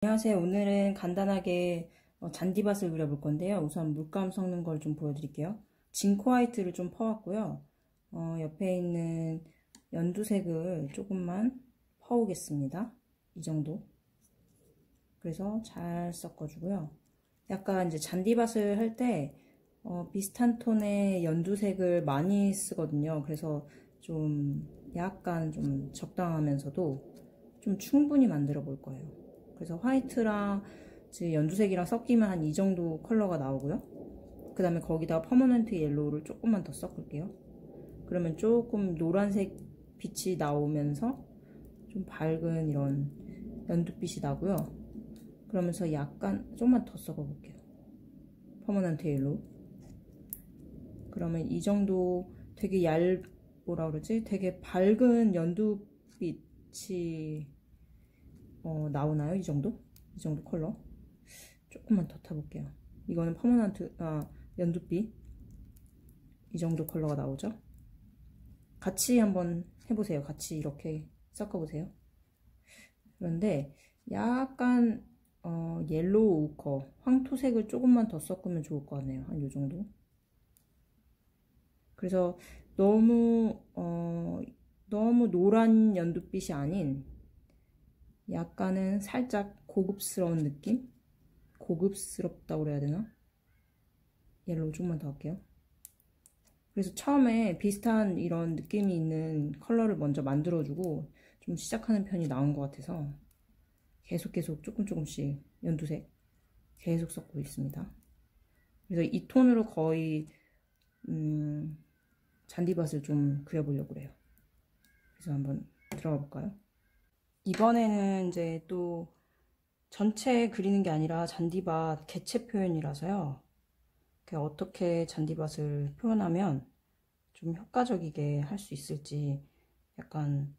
안녕하세요. 오늘은 간단하게 잔디밭을 그려볼 건데요. 우선 물감 섞는 걸 좀 보여드릴게요. 징크 화이트를 좀 퍼왔고요. 옆에 있는 연두색을 조금만 퍼오겠습니다. 이 정도. 그래서 잘 섞어주고요. 약간 이제 잔디밭을 할 때 비슷한 톤의 연두색을 많이 쓰거든요. 그래서 좀 약간 좀 적당하면서도 좀 충분히 만들어 볼 거예요. 그래서 화이트랑 연두색이랑 섞이면 한 이 정도 컬러가 나오고요. 그 다음에 거기다 퍼머넌트 옐로우를 조금만 더 섞을게요. 그러면 조금 노란색 빛이 나오면서 좀 밝은 이런 연두빛이 나고요. 그러면서 약간 조금만 더 섞어볼게요. 퍼머넌트 옐로우. 그러면 이 정도 되게 뭐라 그러지? 되게 밝은 연두빛이 나오나요? 이 정도? 이 정도 컬러. 조금만 더 타볼게요. 이거는 퍼머넌트, 연두빛. 이 정도 컬러가 나오죠? 같이 한번 해보세요. 같이 이렇게 섞어보세요. 그런데 약간, 옐로우 오커, 황토색을 조금만 더 섞으면 좋을 것 같네요. 한 요 정도. 그래서 너무 노란 연두빛이 아닌 약간은 살짝 고급스러운 느낌? 고급스럽다고 그래야 되나? 옐로우 조금만 더 할게요. 그래서 처음에 비슷한 이런 느낌이 있는 컬러를 먼저 만들어주고 좀 시작하는 편이 나은 것 같아서 계속 조금씩 연두색 계속 섞고 있습니다. 그래서 이 톤으로 거의 잔디밭을 좀 그려보려고 그래요. 그래서 한번 들어가 볼까요? 이번에는 이제 또 전체 그리는 게 아니라 잔디밭 개체 표현이라서요. 어떻게 잔디밭을 표현하면 좀 효과적이게 할 수 있을지 약간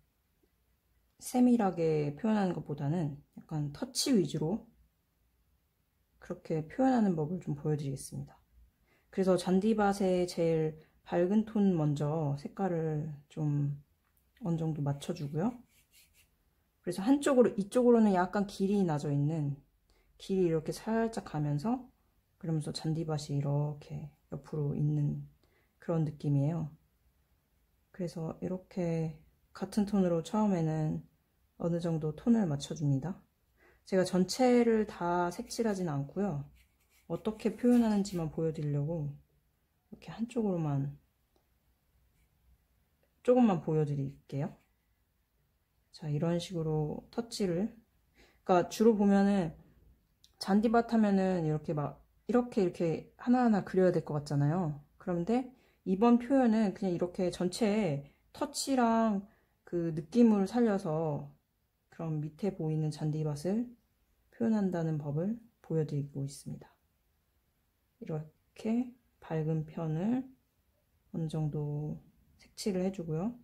세밀하게 표현하는 것보다는 약간 터치 위주로 그렇게 표현하는 법을 좀 보여드리겠습니다. 그래서 잔디밭에 제일 밝은 톤 먼저 색깔을 좀 어느 정도 맞춰주고요. 그래서 이쪽으로는 약간 길이 나져 있는 길이 이렇게 살짝 가면서 그러면서 잔디밭이 이렇게 옆으로 있는 그런 느낌이에요. 그래서 이렇게 같은 톤으로 처음에는 어느 정도 톤을 맞춰줍니다. 제가 전체를 다 색칠하진 않고요. 어떻게 표현하는지만 보여드리려고 이렇게 한쪽으로만 조금만 보여드릴게요. 자, 이런 식으로 터치를, 그러니까 주로 보면은 잔디밭 하면은 이렇게 하나하나 그려야 될 것 같잖아요. 그런데 이번 표현은 그냥 이렇게 전체에 터치랑 그 느낌을 살려서 그럼 밑에 보이는 잔디밭을 표현한다는 법을 보여드리고 있습니다. 이렇게 밝은 편을 어느 정도 색칠을 해주고요.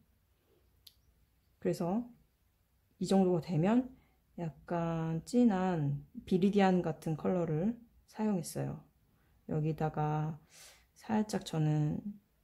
그래서 이 정도가 되면 약간 진한 비리디안 같은 컬러를 사용했어요. 여기다가 살짝 저는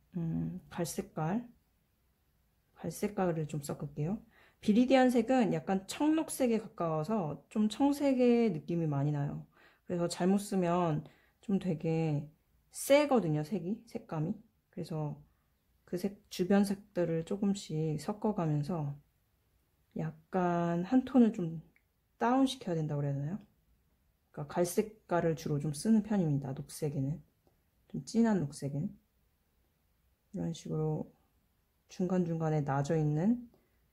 갈색깔을 좀 섞을게요. 비리디안 색은 약간 청록색에 가까워서 좀 청색의 느낌이 많이 나요. 그래서 잘못 쓰면 좀 되게 세거든요, 색감이. 그래서 그 주변 색들을 조금씩 섞어가면서 약간 한 톤을 좀 다운 시켜야 된다고 그래야 되나요? 그러니까 갈색깔을 주로 좀 쓰는 편입니다. 녹색에는. 좀 진한 녹색은. 이런 식으로 중간중간에 나져 있는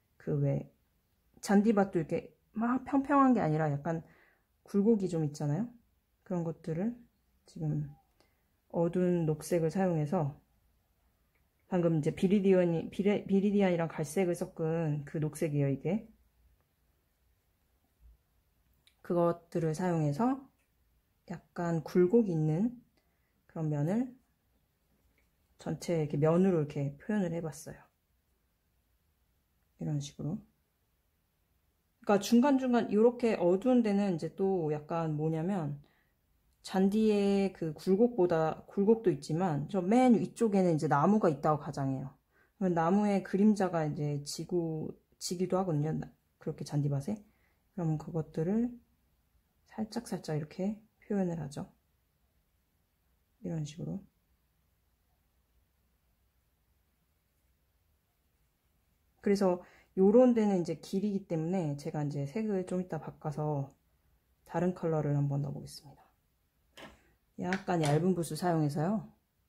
잔디밭도 이렇게 막 평평한 게 아니라 약간 굴곡이 좀 있잖아요. 그런 것들을 지금 어두운 녹색을 사용해서 방금 이제 비리디안이랑 갈색을 섞은 그 녹색이에요, 이게. 그것들을 사용해서 약간 굴곡이 있는 그런 면을 전체 이렇게 면으로 이렇게 표현을 해봤어요. 이런 식으로. 그러니까 중간중간 이렇게 어두운 데는 이제 또 약간 뭐냐면 잔디의 그 굴곡도 있지만 저 맨 위쪽에는 이제 나무가 있다고 가정해요. 나무의 그림자가 이제 지기도 하거든요. 그렇게 잔디밭에. 그러면 그것들을 살짝살짝 이렇게 표현을 하죠. 이런 식으로. 그래서 요런 데는 이제 길이기 때문에 제가 이제 색을 좀 이따 바꿔서 다른 컬러를 한번 넣어보겠습니다. 약간 얇은 붓을 사용해서요.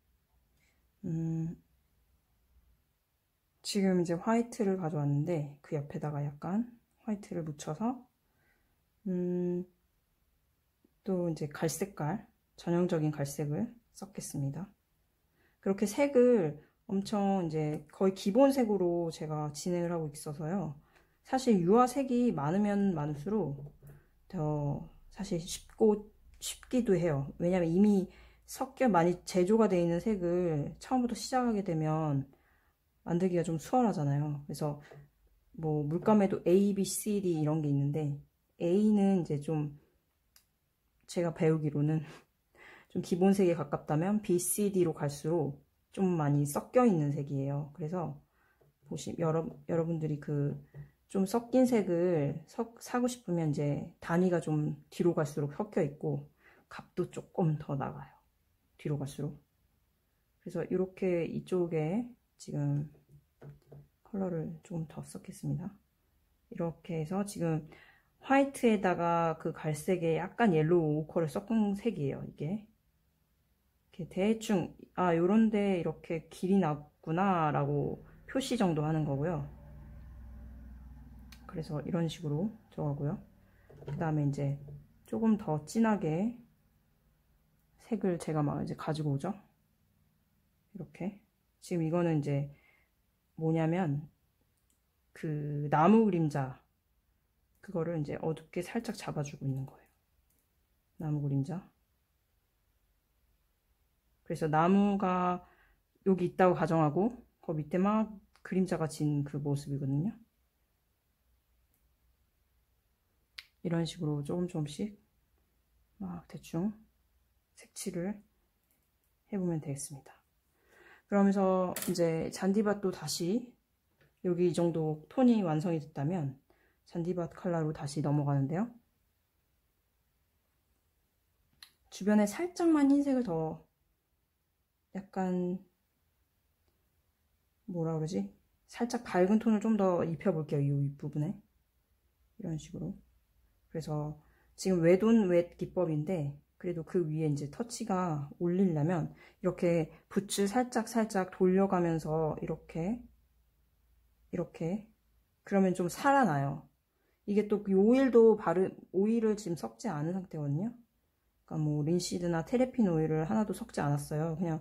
지금 이제 화이트를 가져왔는데 그 옆에다가 약간 화이트를 묻혀서 또 이제 갈색깔, 전형적인 갈색을 섞겠습니다. 그렇게 색을 엄청 이제 거의 기본색으로 제가 진행을 하고 있어서요. 사실 유화색이 많으면 많을수록 더 사실 쉽기도 해요. 왜냐면 이미 섞여 많이 제조가 되어 있는 색을 처음부터 시작하게 되면 만들기가 좀 수월하잖아요. 그래서 뭐 물감에도 A, B, C, D 이런 게 있는데 A는 이제 좀 제가 배우기로는 좀 기본색에 가깝다면 B, C, D로 갈수록 좀 많이 섞여 있는 색이에요. 그래서 여러분들이 그 좀 섞인 색을 사고 싶으면 이제 단위가 좀 뒤로 갈수록 섞여 있고 값도 조금 더 나가요. 뒤로 갈수록. 그래서 이렇게 이쪽에 지금 컬러를 조금 더 섞겠습니다. 이렇게 해서 지금 화이트에다가 그 갈색에 약간 옐로우 오커를 섞은 색이에요. 이게 이렇게 대충 요런데 이렇게 길이 났구나 라고 표시 정도 하는 거고요. 그래서 이런 식으로 들어가고요. 그 다음에 이제 조금 더 진하게 색을 제가 막 이제 가지고 오죠. 이렇게. 지금 이거는 이제 뭐냐면 그 나무 그림자 그거를 이제 어둡게 살짝 잡아주고 있는 거예요. 나무 그림자. 그래서 나무가 여기 있다고 가정하고 그 밑에 막 그림자가 진 그 모습이거든요. 이런 식으로 조금씩 막 대충 색칠을 해보면 되겠습니다. 그러면서 이제 잔디밭도 다시 여기 이 정도 톤이 완성이 됐다면 잔디밭 컬러로 다시 넘어가는데요. 주변에 살짝만 흰색을 더 약간 뭐라 그러지? 살짝 밝은 톤을 좀 더 입혀볼게요. 이 윗부분에. 이런 식으로. 그래서 지금 웨돈 웻 기법인데 그래도 그 위에 이제 터치가 올리려면 이렇게 붓을 살짝 돌려가면서 이렇게 그러면 좀 살아나요. 이게 또 오일을 지금 섞지 않은 상태거든요. 그러니까 뭐 린시드나 테레핀 오일을 하나도 섞지 않았어요. 그냥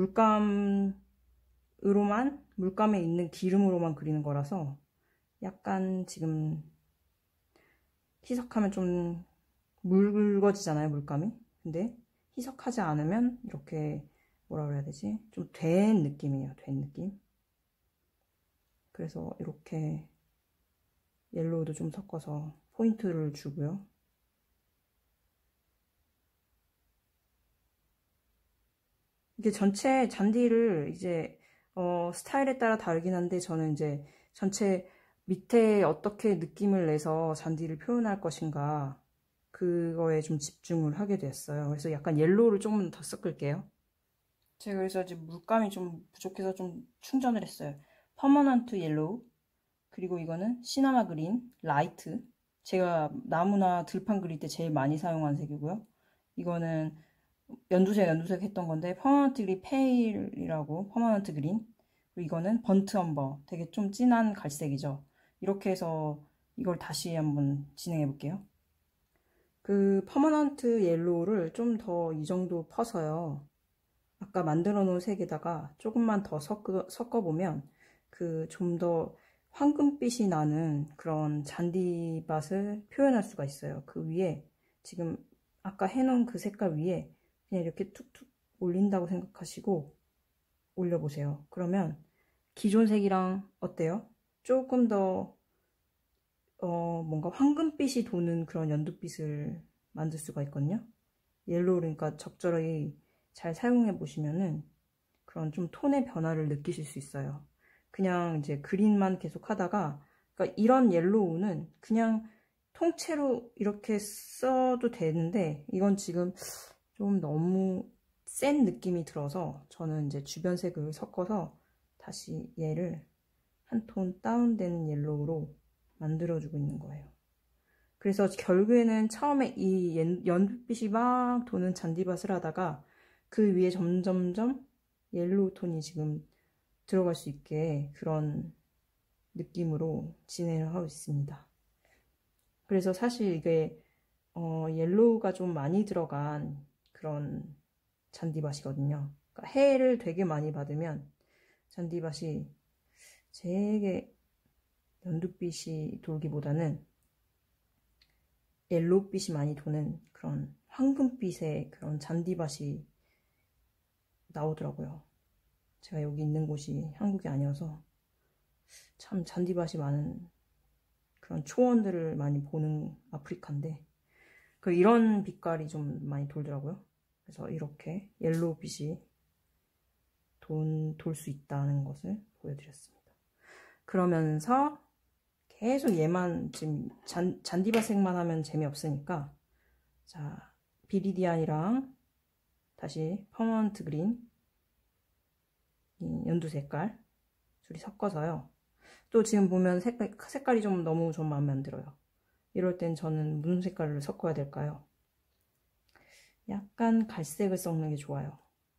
물감에 있는 기름으로만 그리는 거라서 약간 지금 희석하면 좀 묽어지잖아요, 물감이. 근데 희석하지 않으면 이렇게 뭐라 그래야 되지? 좀 된 느낌이에요, 된 느낌. 그래서 이렇게 옐로우도 좀 섞어서 포인트를 주고요. 이게 전체 잔디를 이제 스타일에 따라 다르긴 한데 저는 이제 전체 밑에 어떻게 느낌을 내서 잔디를 표현할 것인가 그거에 좀 집중을 하게 됐어요. 그래서 약간 옐로우를 조금 더 섞을게요. 제가 그래서 지금 물감이 좀 부족해서 좀 충전을 했어요. 퍼머넌트 옐로우, 그리고 이거는 시나마 그린 라이트, 제가 나무나 들판 그릴 때 제일 많이 사용한 색이고요. 이거는 연두색 했던 건데 퍼머넌트 그린 페일이라고, 퍼머넌트 그린. 그리고 이거는 번트 엄버, 되게 좀 진한 갈색이죠. 이렇게 해서 이걸 다시 한번 진행해 볼게요. 그 퍼머넌트 옐로우를 좀 더 이 정도 퍼서요. 아까 만들어 놓은 색에다가 조금만 더 섞어보면 그 좀 더 황금빛이 나는 그런 잔디밭을 표현할 수가 있어요. 그 위에 지금 아까 해놓은 그 색깔 위에 그냥 이렇게 툭툭 올린다고 생각하시고 올려보세요. 그러면 기존 색이랑 어때요? 조금 더 뭔가 황금빛이 도는 그런 연두빛을 만들 수가 있거든요. 옐로우 그러니까 적절히 잘 사용해 보시면은 그런 좀 톤의 변화를 느끼실 수 있어요. 그냥 이제 그린만 계속 하다가, 그러니까 이런 옐로우는 그냥 통째로 이렇게 써도 되는데 이건 지금 좀 너무 센 느낌이 들어서 저는 이제 주변 색을 섞어서 다시 얘를 한 톤 다운된 옐로우로 만들어주고 있는 거예요. 그래서 결국에는 처음에 이 연두빛이 막 도는 잔디밭을 하다가 그 위에 점점점 옐로우 톤이 지금 들어갈 수 있게 그런 느낌으로 진행을 하고 있습니다. 그래서 사실 이게 옐로우가 좀 많이 들어간 그런 잔디밭이거든요. 그러니까 해를 되게 많이 받으면 잔디밭이 되게 연두빛이 돌기보다는 옐로우빛이 많이 도는 그런 황금빛의 그런 잔디밭이 나오더라고요. 제가 여기 있는 곳이 한국이 아니어서 참 잔디밭이 많은 그런 초원들을 많이 보는 아프리카인데 이런 빛깔이 좀 많이 돌더라고요. 그래서 이렇게 옐로우빛이 돌 수 있다는 것을 보여드렸습니다. 그러면서 계속 얘만 지금 잔디밭색만 하면 재미없으니까 자 비리디안이랑 다시 퍼머넌트 그린 연두 색깔 둘이 섞어서요. 또 지금 보면 색깔이 좀 너무 좀 마음에 안 들어요. 이럴 땐 저는 무슨 색깔을 섞어야 될까요? 약간 갈색을 섞는 게 좋아요.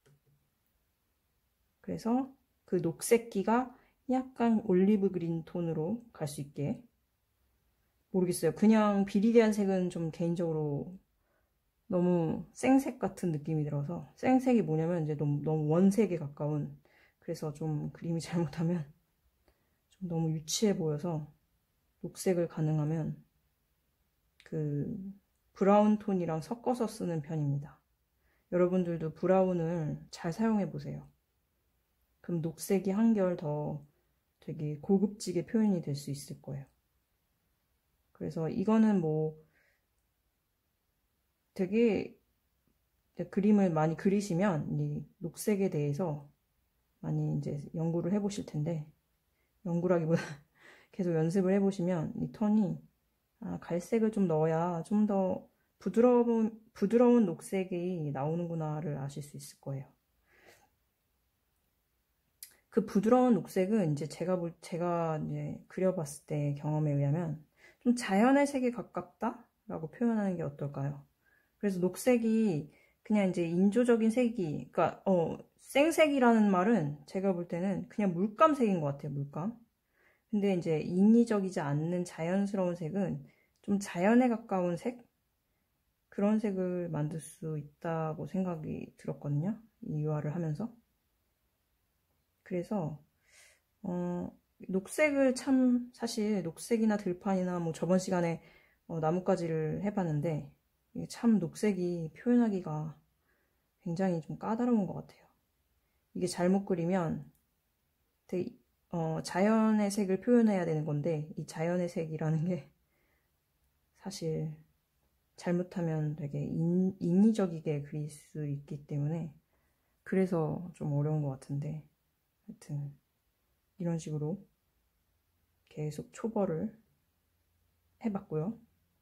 그래서 그 녹색기가 약간 올리브 그린 톤으로 갈 수 있게 모르겠어요. 그냥 비리디안 색은 좀 개인적으로 너무 생색 같은 느낌이 들어서 생색이 뭐냐면 이제 너무 원색에 가까운 그래서 좀 그림이 잘못하면 좀 너무 유치해 보여서 녹색을 가능하면 그 브라운 톤이랑 섞어서 쓰는 편입니다. 여러분들도 브라운을 잘 사용해 보세요. 그럼 녹색이 한결 더 되게 고급지게 표현이 될 수 있을 거예요. 그래서 이거는 뭐 되게 그림을 많이 그리시면 이 녹색에 대해서 많이 이제 연구를 해보실 텐데 연구라기보다 계속 연습을 해보시면 이 톤이 갈색을 좀 넣어야 좀 더 부드러운 녹색이 나오는구나를 아실 수 있을 거예요. 그 부드러운 녹색은 이제 제가 이제 그려봤을 때 경험에 의하면 좀 자연의 색에 가깝다라고 표현하는 게 어떨까요? 그래서 녹색이 그냥 이제 인조적인 색이, 그러니까 생색이라는 말은 제가 볼 때는 그냥 물감색인 것 같아요, 물감. 근데 이제 인위적이지 않는 자연스러운 색은 좀 자연에 가까운 색? 그런 색을 만들 수 있다고 생각이 들었거든요, 이 유화를 하면서. 그래서 녹색을 참 사실 녹색이나 들판이나 뭐 저번 시간에 나뭇가지를 해봤는데 이게 참 녹색이 표현하기가 굉장히 좀 까다로운 것 같아요. 이게 잘못 그리면 되게 자연의 색을 표현해야 되는 건데 이 자연의 색이라는 게 사실 잘못하면 되게 인위적이게 그릴 수 있기 때문에 그래서 좀 어려운 것 같은데 하여튼 이런 식으로 계속 초벌을 해봤고요.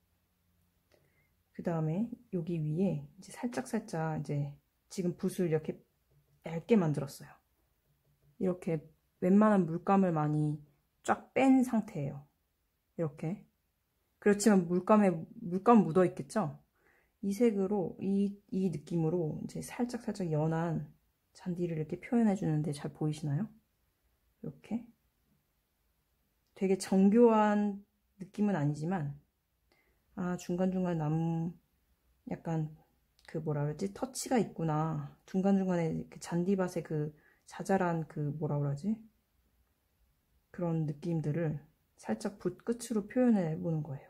그 다음에 여기 위에 이제 살짝 이제 지금 붓을 이렇게 얇게 만들었어요. 이렇게 웬만한 물감을 많이 쫙 뺀 상태예요. 이렇게. 그렇지만 물감 묻어 있겠죠? 이 색으로, 이 느낌으로 이제 살짝 연한 잔디를 이렇게 표현해 주는데 잘 보이시나요? 이렇게. 되게 정교한 느낌은 아니지만, 중간중간 나무, 약간 그 뭐라 그러지? 터치가 있구나. 중간중간에 그 잔디밭의 그 자잘한 그 뭐라 그러지? 그런 느낌들을 살짝 붓 끝으로 표현해 보는 거예요.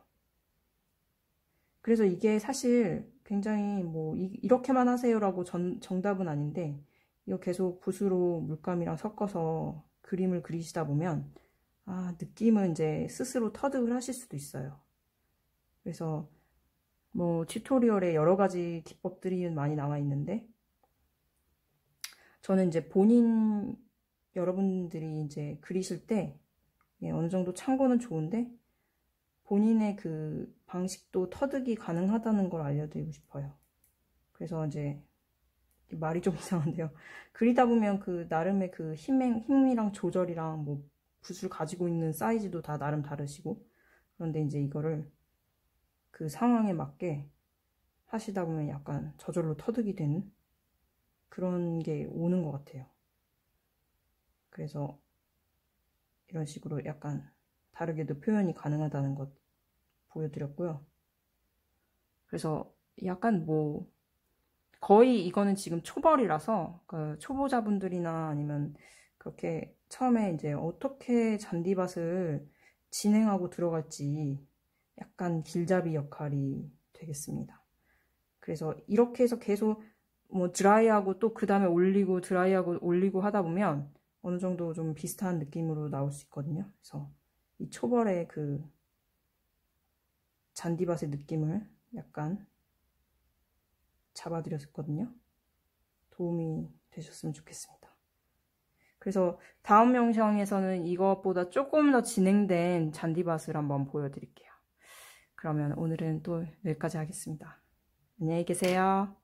그래서 이게 사실 굉장히 뭐 이렇게만 하세요라고 정답은 아닌데 이거 계속 붓으로 물감이랑 섞어서 그림을 그리시다 보면 느낌은 이제 스스로 터득을 하실 수도 있어요. 그래서 뭐 튜토리얼에 여러 가지 기법들이 많이 나와 있는데 저는 이제 여러분들이 이제 그리실 때 어느 정도 참고는 좋은데 본인의 그 방식도 터득이 가능하다는 걸 알려드리고 싶어요. 그래서 이제 말이 좀 이상한데요. 그리다 보면 그 나름의 그 힘이랑 조절이랑 뭐 붓을 가지고 있는 사이즈도 다 나름 다르시고, 그런데 이제 이거를 그 상황에 맞게 하시다 보면 약간 저절로 터득이 되는 그런 게 오는 것 같아요. 그래서 이런 식으로 약간 다르게도 표현이 가능하다는 것 보여드렸고요. 그래서 약간 뭐 거의 이거는 지금 초벌이라서 그 초보자분들이나 아니면 그렇게 처음에 이제 어떻게 잔디밭을 진행하고 들어갈지 약간 길잡이 역할이 되겠습니다. 그래서 이렇게 해서 계속 뭐 드라이하고 또 그 다음에 올리고 드라이하고 올리고 하다 보면 어느 정도 좀 비슷한 느낌으로 나올 수 있거든요. 그래서 이 초벌의 그 잔디밭의 느낌을 약간 잡아드렸거든요. 도움이 되셨으면 좋겠습니다. 그래서 다음 영상에서는 이것보다 조금 더 진행된 잔디밭을 한번 보여드릴게요. 그러면 오늘은 또 여기까지 하겠습니다. 안녕히 계세요.